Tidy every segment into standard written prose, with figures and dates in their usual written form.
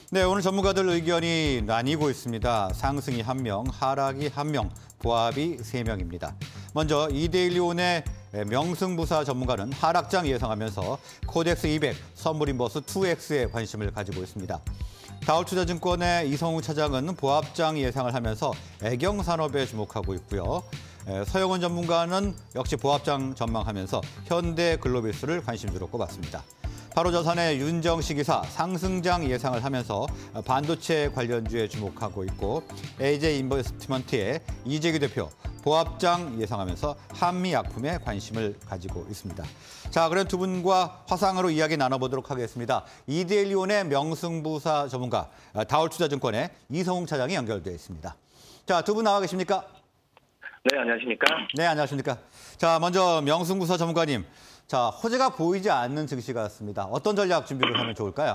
네, 오늘 전문가들 의견이 나뉘고 있습니다. 상승이 1명, 하락이 1명, 보합이 3명입니다. 먼저 이데일리온의 명승부사 전문가는 하락장 예상하면서 코덱스 200, 선물인버스 2X에 관심을 가지고 있습니다. 다올투자증권의 이성우 차장은 보합장 예상을 하면서 애경산업에 주목하고 있고요. 서영원 전문가는 역시 보합장 전망하면서 현대글로비스를 관심주로 꼽았습니다. 바로자산의 윤정식 이사 상승장 예상을 하면서 반도체 관련주에 주목하고 있고 AJ인베스트먼트의 이재규 대표 보합장 예상하면서 한미약품에 관심을 가지고 있습니다. 자, 그럼 두 분과 화상으로 이야기 나눠보도록 하겠습니다. 이데일리온의 명승부사 전문가 다올투자증권의 이성웅 차장이 연결되어 있습니다. 자, 두 분 나와 계십니까? 네, 안녕하십니까? 네, 안녕하십니까? 자, 먼저 명승부사 전문가님. 자, 호재가 보이지 않는 증시 같습니다. 어떤 전략 준비를 하면 좋을까요?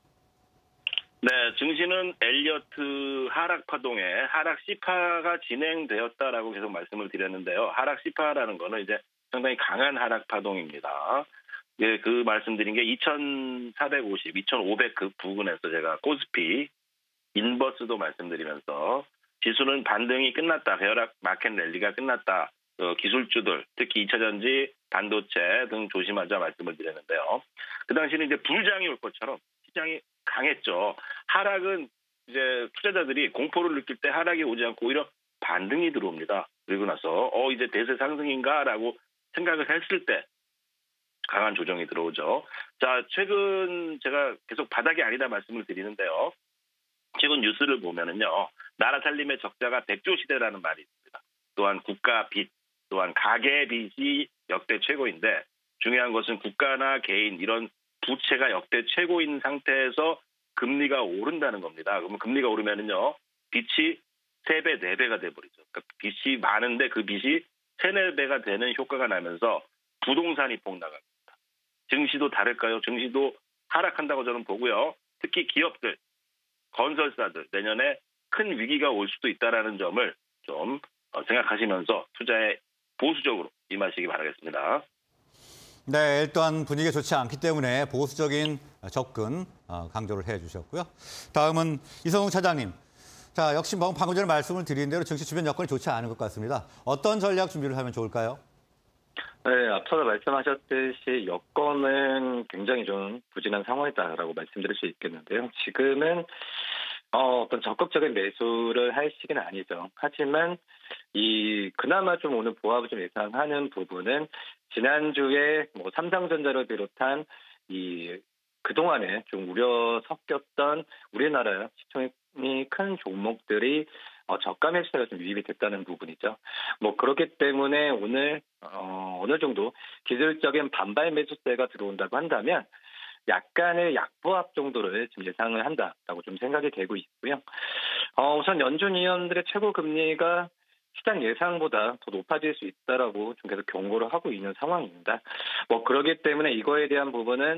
네, 증시는 엘리어트 하락 파동에 하락 C파가 진행되었다라고 계속 말씀을 드렸는데요. 하락 C파라는 거는 이제 상당히 강한 하락 파동입니다. 예, 그 말씀드린 게 2,450, 2,500 그 부근에서 제가 코스피, 인버스도 말씀드리면서 지수는 반등이 끝났다, 배열락 마켓 랠리가 끝났다. 기술주들, 특히 2차전지, 반도체 등 조심하자 말씀을 드렸는데요. 그 당시는 이제 불장이 올 것처럼 시장이 강했죠. 하락은 이제 투자자들이 공포를 느낄 때 하락이 오지 않고 오히려 반등이 들어옵니다. 그리고 나서 이제 대세 상승인가라고 생각을 했을 때 강한 조정이 들어오죠. 자, 최근 제가 계속 바닥이 아니다 말씀을 드리는데요. 최근 뉴스를 보면은요, 나라 살림의 적자가 100조 시대라는 말이 있습니다. 또한 국가 빚, 또한 가계 빚이 역대 최고인데 중요한 것은 국가나 개인 이런 부채가 역대 최고인 상태에서 금리가 오른다는 겁니다. 그러면 금리가 오르면은요, 빚이 3배, 4배가 돼버리죠. 그러니까 빚이 많은데 그 빚이 3, 4배가 되는 효과가 나면서 부동산이 폭락합니다. 증시도 다를까요? 증시도 하락한다고 저는 보고요. 특히 기업들, 건설사들 내년에 큰 위기가 올 수도 있다는 점을 좀 생각하시면서 투자에 보수적으로 임하시기 바라겠습니다. 네, 일단 분위기가 좋지 않기 때문에 보수적인 접근 강조를 해주셨고요. 다음은 이성웅 차장님. 자, 역시 방금 전에 말씀을 드린 대로 증시 주변 여건이 좋지 않은 것 같습니다. 어떤 전략 준비를 하면 좋을까요? 네, 앞서서 말씀하셨듯이 여건은 굉장히 좀 부진한 상황이다라고 말씀드릴 수 있겠는데요. 지금은 어떤 적극적인 매수를 할 시기는 아니죠. 하지만 그나마 좀 오늘 보합을 좀 예상하는 부분은 지난주에 삼성전자를 비롯한 그동안에 좀 우려 섞였던 우리나라 시총이 큰 종목들이 저가 매수세가 좀 유입이 됐다는 부분이죠. 그렇기 때문에 오늘 어느 정도 기술적인 반발 매수세가 들어온다고 한다면 약간의 약보합 정도를 지금 예상을 한다라고 좀 생각이 되고 있고요. 우선 연준 위원들의 최고 금리가 시장 예상보다 더 높아질 수 있다라고 좀 계속 경고를 하고 있는 상황입니다. 그러기 때문에 이거에 대한 부분은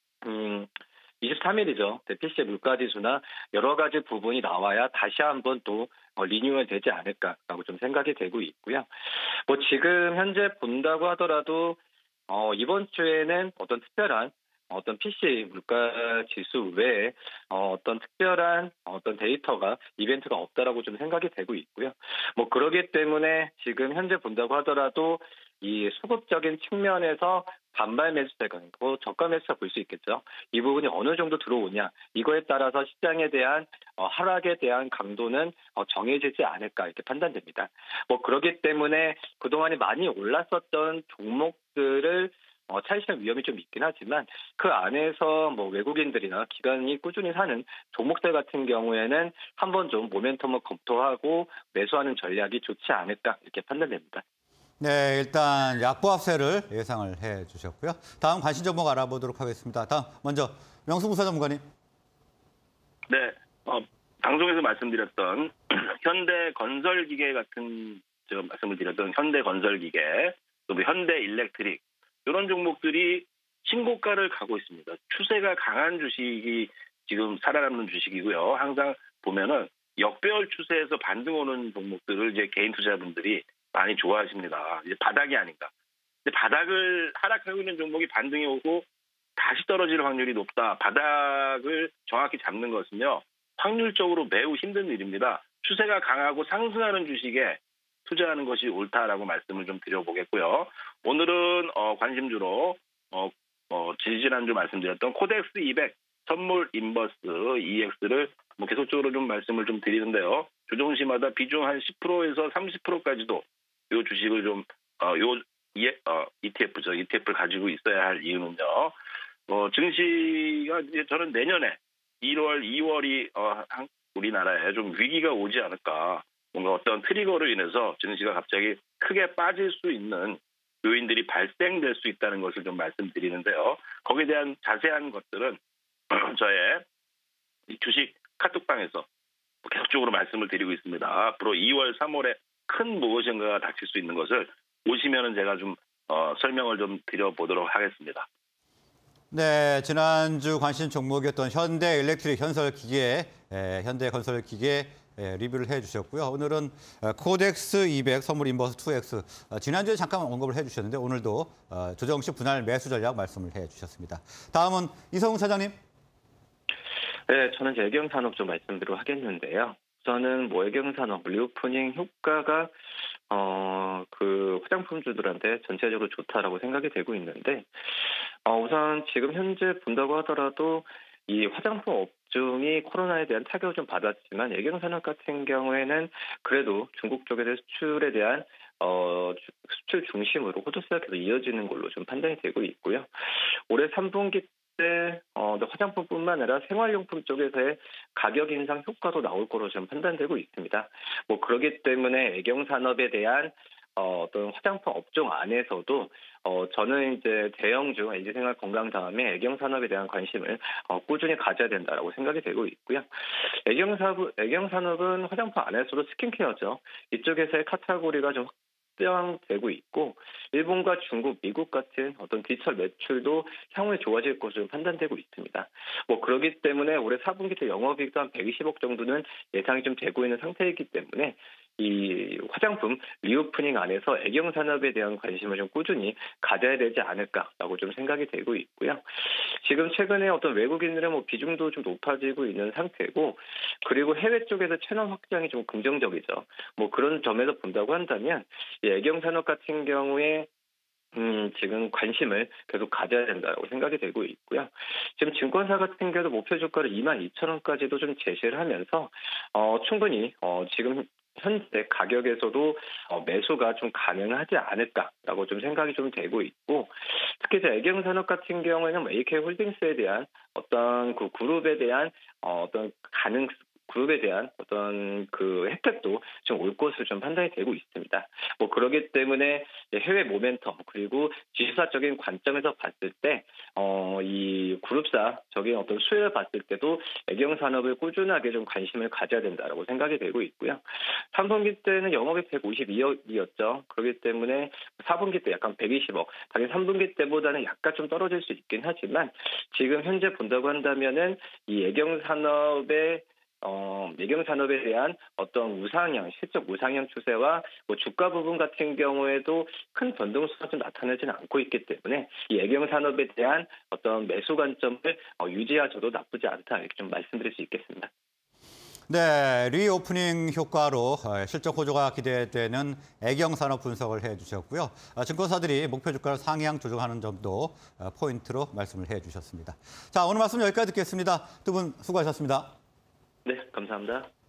23일이죠. PC의 물가지수나 여러 가지 부분이 나와야 다시 한번 또 리뉴얼 되지 않을까라고 좀 생각이 되고 있고요. 지금 현재 본다고 하더라도 이번 주에는 어떤 특별한 PC 물가 지수 외에 어떤 특별한 데이터가 이벤트가 없다라고 좀 생각이 되고 있고요. 그러기 때문에 지금 현재 본다고 하더라도 이 수급적인 측면에서 반발 매수세가 저가 매수세 볼 수 있겠죠. 이 부분이 어느 정도 들어오냐 이거에 따라서 시장에 대한 하락에 대한 강도는 정해지지 않을까 이렇게 판단됩니다. 그렇기 때문에 그동안에 많이 올랐었던 종목들을 차익실현 위험이 좀 있긴 하지만 그 안에서 외국인들이나 기관이 꾸준히 사는 종목들 같은 경우에는 한번 좀 모멘텀을 검토하고 매수하는 전략이 좋지 않을까 이렇게 판단됩니다. 네, 일단 약보합세를 예상을 해주셨고요. 다음 관심 종목 알아보도록 하겠습니다. 다음 먼저 명승부사 전문가님. 네, 방송에서 말씀드렸던 현대건설기계 같은 제가 말씀을 드렸던 현대건설기계, 또 현대일렉트릭 이런 종목들이 신고가를 가고 있습니다. 추세가 강한 주식이 지금 살아남는 주식이고요. 항상 보면은 역배열 추세에서 반등 오는 종목들을 이제 개인 투자분들이 많이 좋아하십니다. 이제 바닥이 아닌가. 근데 바닥을 하락하고 있는 종목이 반등이 오고 다시 떨어질 확률이 높다. 바닥을 정확히 잡는 것은요. 확률적으로 매우 힘든 일입니다. 추세가 강하고 상승하는 주식에 투자하는 것이 옳다라고 말씀을 좀 드려보겠고요. 오늘은 관심주로 지지난주 말씀드렸던 코덱스 200 선물 인버스 EX를 계속적으로 좀 말씀을 좀 드리는데요. 조정시마다 비중 한 10%에서 30%까지도 이 주식을 좀 ETF죠. ETF를 가지고 있어야 할 이유는요. 증시가 이제 저는 내년에 1월, 2월이 우리나라에 좀 위기가 오지 않을까. 뭔가 어떤 트리거로 인해서 증시가 갑자기 크게 빠질 수 있는 요인들이 발생될 수 있다는 것을 좀 말씀드리는데요. 거기에 대한 자세한 것들은 저의 주식 카톡방에서 계속적으로 말씀을 드리고 있습니다. 앞으로 2월, 3월에 큰 무엇인가가 닥칠 수 있는 것을 오시면은 제가 좀 설명을 좀 드려보도록 하겠습니다. 네, 지난주 관심 종목이었던 현대일렉트릭 현대건설기계 리뷰를 해주셨고요. 오늘은 코덱스 200 선물 인버스 2X 지난주에 잠깐 언급을 해주셨는데 오늘도 조정시 분할 매수 전략 말씀을 해주셨습니다. 다음은 이성훈 사장님. 네, 저는 애경산업 좀 말씀드리도록 하겠는데요. 우선은 애경산업 리오프닝 효과가 그 화장품주들한테 전체적으로 좋다라고 생각이 되고 있는데 우선 지금 현재 본다고 하더라도 이 화장품 업종이 코로나에 대한 타격을 좀 받았지만 애경산업 같은 경우에는 그래도 중국 쪽에서 수출에 대한 수출 중심으로 호조세가 계속 이어지는 걸로 좀 판단이 되고 있고요. 올해 3분기 때 화장품뿐만 아니라 생활용품 쪽에서의 가격 인상 효과도 나올 거로 좀 판단되고 있습니다. 그렇기 때문에 애경산업에 대한 어떤 화장품 업종 안에서도 저는 이제 대형주 LG생활 건강 다음에 애경산업에 대한 관심을 꾸준히 가져야 된다라고 생각이 되고 있고요. 애경산업은 화장품 안에서도 스킨케어죠. 이쪽에서의 카테고리가 좀 확장되고 있고 일본과 중국, 미국 같은 어떤 디지털 매출도 향후에 좋아질 것으로 판단되고 있습니다. 그렇기 때문에 올해 4분기 때 영업이익도 한 120억 정도는 예상이 좀 되고 있는 상태이기 때문에 이 화장품 리오프닝 안에서 애경산업에 대한 관심을 좀 꾸준히 가져야 되지 않을까라고 좀 생각이 되고 있고요. 지금 최근에 어떤 외국인들의 비중도 좀 높아지고 있는 상태고 그리고 해외 쪽에서 채널 확장이 좀 긍정적이죠. 그런 점에서 본다고 한다면 이 애경산업 같은 경우에 지금 관심을 계속 가져야 된다고 생각이 되고 있고요. 지금 증권사 같은 경우도 목표 주가를 22,000원까지도 좀 제시를 하면서 충분히 지금 현재 가격에서도 매수가 좀 가능하지 않을까라고 좀 생각이 좀 되고 있고 특히 이제 애경산업 같은 경우에는 AK홀딩스에 대한 어떤 그 그룹에 대한 어떤 그룹에 대한 어떤 그 혜택도 좀 올 것으로 좀 판단이 되고 있습니다. 그렇기 때문에 해외 모멘텀 그리고 지수사적인 관점에서 봤을 때 이 그룹사적인 어떤 수혜를 봤을 때도 애경산업을 꾸준하게 좀 관심을 가져야 된다라고 생각이 되고 있고요. 3분기 때는 영업이익 152억이었죠. 그렇기 때문에 4분기 때 약간 120억. 당연히 3분기 때보다는 약간 좀 떨어질 수 있긴 하지만 지금 현재 본다고 한다면은 이 애경산업의 애경산업에 대한 어떤 실적 우상향 추세와 주가 부분 같은 경우에도 큰 변동수가 좀 나타나지는 않고 있기 때문에 이 애경산업에 대한 어떤 매수 관점을 유지하셔도 나쁘지 않다 이렇게 좀 말씀드릴 수 있겠습니다. 네, 리오프닝 효과로 실적 호조가 기대되는 애경산업 분석을 해주셨고요. 증권사들이 목표 주가를 상향 조정하는 점도 포인트로 말씀을 해주셨습니다. 자, 오늘 말씀 여기까지 듣겠습니다. 두 분 수고하셨습니다. 네, 감사합니다.